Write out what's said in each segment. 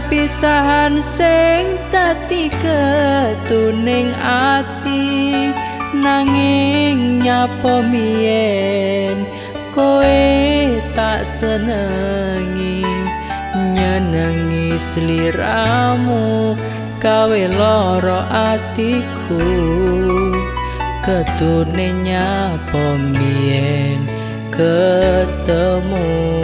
perpisahan sing dadi ketuning ati nanging nyapa mien kowe tak senengi nyenengi sliramu kawe loro atiku ketune nyapa mien ketemu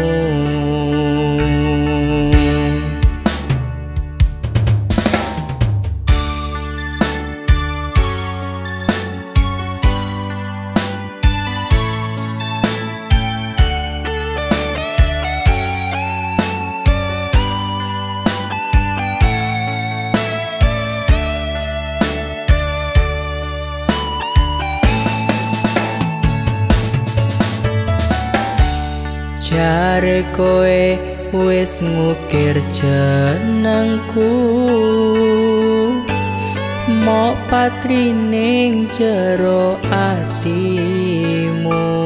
jare kowe wis ngukir jenengku mok patrining jero atimu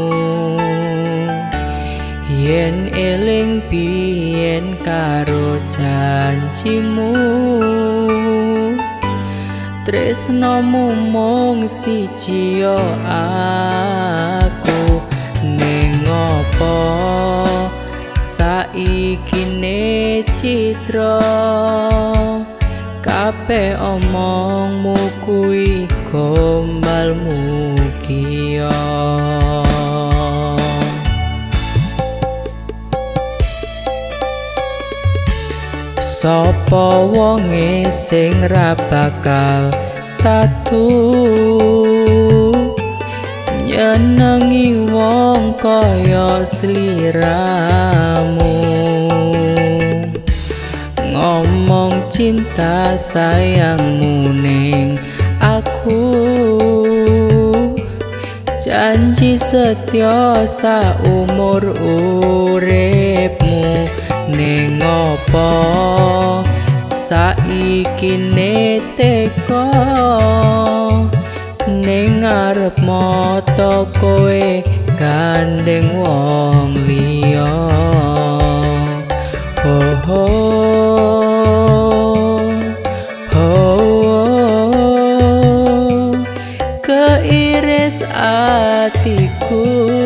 yen eling biyen karo janjimu tresnomu mung siji yo aku ning opo saiki ne citra kabeh omongmu kuwi gombalmu kiyo sapa wonge sing ra bakal tatu nyenengi wong kaya sliramu ngomong cinta sayangmu ning aku janji setia saumur uripmu ning apa saiki ne teko ning arep mata kowe gandeng wong liya oh keiris atiku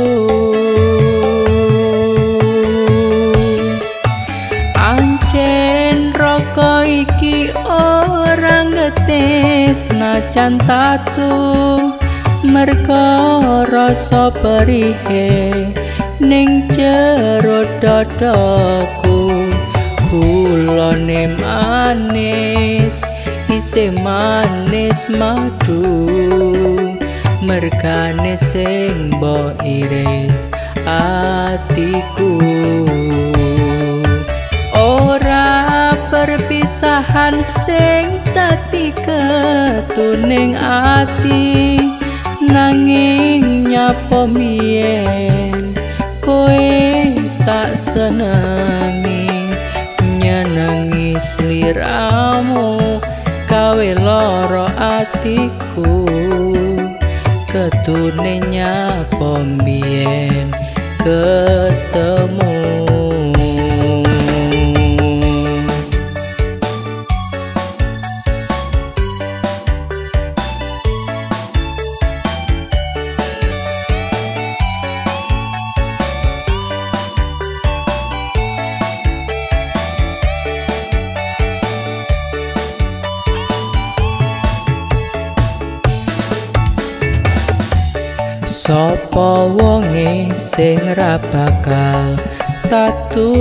ancen roko iki ora ngetes najan tatu merga rasa perihe ning jero dadaku gulane manis isih manis madu mergane sing mbok iris atiku ora perpisahan sing dadi ketuning ati nanging nyapa mien kowe tak senengi nyenengi sliramu kawe loro atiku ketune nyapa mien ketemu sapa wonge sing ra bakal tatu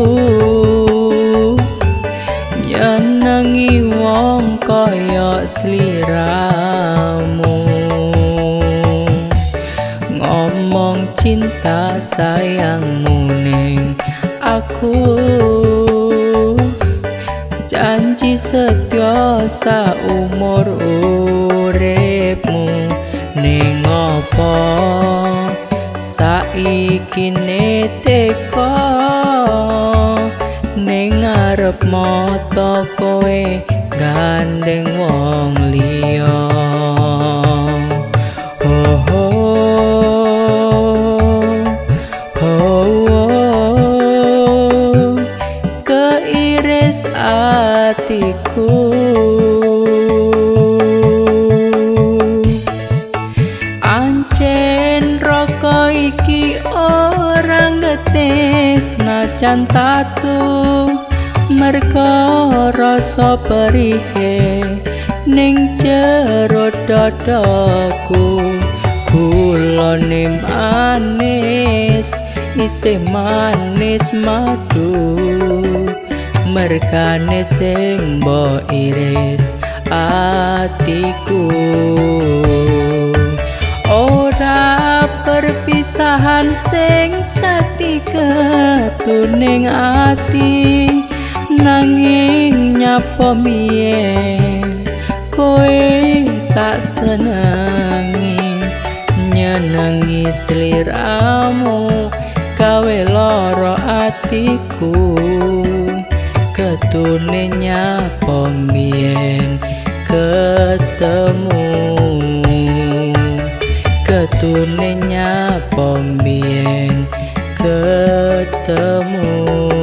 nyenengi wong kaya sliramu ngomong cinta sayangmu ning aku janji setia saumur uripmu ning apa saiki ne teko ning arep mata kowe gandeng wong liya keiris ati jan tatu merga rasa perihe ning jero dadaku gulane manis isih manis madu mergane sing mbok iris atiku ora perpisahan sing dadi ketuning ati nanging nyapa mien kowe tak senengi nyenengi sliramu gawe lara atiku ketune nyapa mien ketemu ketune nyapa mien ketemu